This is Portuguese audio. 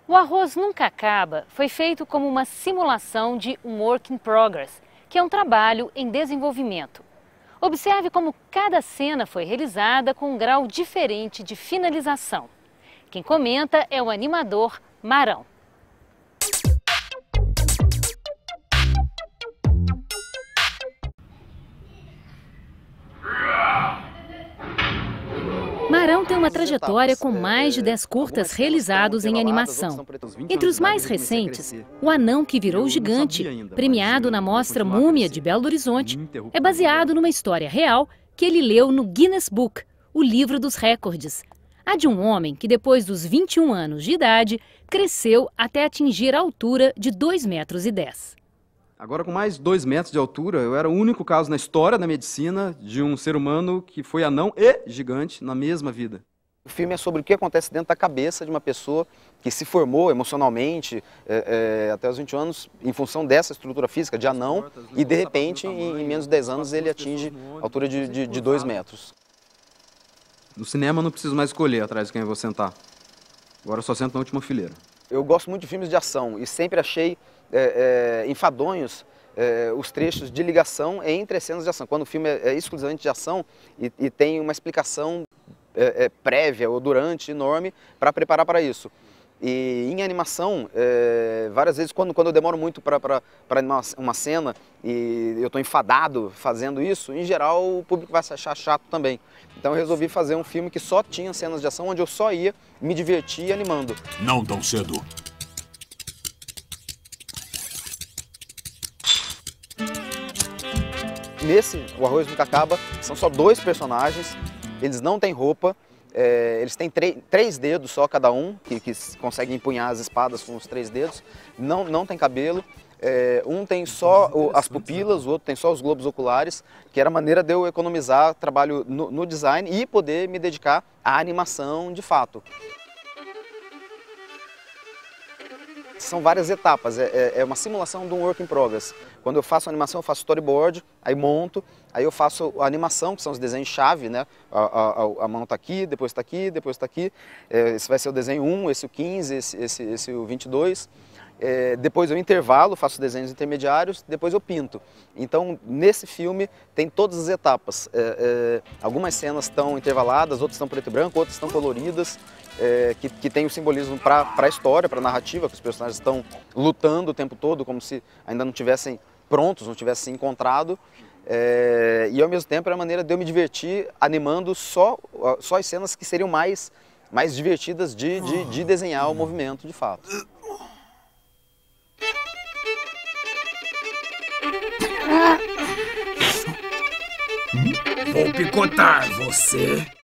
O Arroz Nunca Acaba foi feito como uma simulação de um work in progress, que é um trabalho em desenvolvimento. Observe como cada cena foi realizada com um grau diferente de finalização. Quem comenta é o animador Marão. Marão tem uma trajetória com mais de 10 curtas realizados em animação. Entre os mais recentes, O Anão que Virou Gigante, premiado na Mostra Múmia de Belo Horizonte, é baseado numa história real que ele leu no Guinness Book, o livro dos recordes. A de um homem que, depois dos 21 anos de idade, cresceu até atingir a altura de 2,10 metros. Agora, com mais 2 metros de altura, eu era o único caso na história da medicina de um ser humano que foi anão e gigante na mesma vida. O filme é sobre o que acontece dentro da cabeça de uma pessoa que se formou emocionalmente até os 20 anos em função dessa estrutura física de anão e, de repente, em menos de 10 anos, ele atinge a altura de 2 metros. No cinema, eu não preciso mais escolher atrás de quem eu vou sentar. Agora eu só sento na última fileira. Eu gosto muito de filmes de ação e sempre achei enfadonhos os trechos de ligação entre as cenas de ação. Quando o filme é exclusivamente de ação e tem uma explicação prévia ou durante enorme para preparar para isso. E em animação, várias vezes, quando eu demoro muito para animar uma cena e eu estou enfadado fazendo isso, em geral o público vai se achar chato também. Então eu resolvi fazer um filme que só tinha cenas de ação, onde eu só ia me divertir animando. Não tão cedo. Nesse, O Arroz Nunca Acaba, são só 2 personagens, eles não têm roupa, eles têm 3 dedos só cada um, que conseguem empunhar as espadas com os 3 dedos, não tem cabelo, um tem só as pupilas, o outro tem só os globos oculares, que era a maneira de eu economizar trabalho no design e poder me dedicar à animação de fato. São várias etapas, é uma simulação de um work in progress. Quando eu faço animação, eu faço storyboard, aí monto, aí eu faço a animação, que são os desenhos-chave, né? A mão está aqui, depois está aqui, depois está aqui. Esse vai ser o desenho 1, esse o 15, esse o 22. Depois eu intervalo, faço desenhos intermediários, depois eu pinto. Então, nesse filme, tem todas as etapas. Algumas cenas estão intervaladas, outras estão preto e branco, outras estão coloridas, que tem o simbolismo para a história, para a narrativa, que os personagens estão lutando o tempo todo, como se ainda não tivessem prontos, não tivessem se encontrado. E, ao mesmo tempo, é a maneira de eu me divertir animando só as cenas que seriam mais divertidas de desenhar o movimento, de fato. Vou picotar você.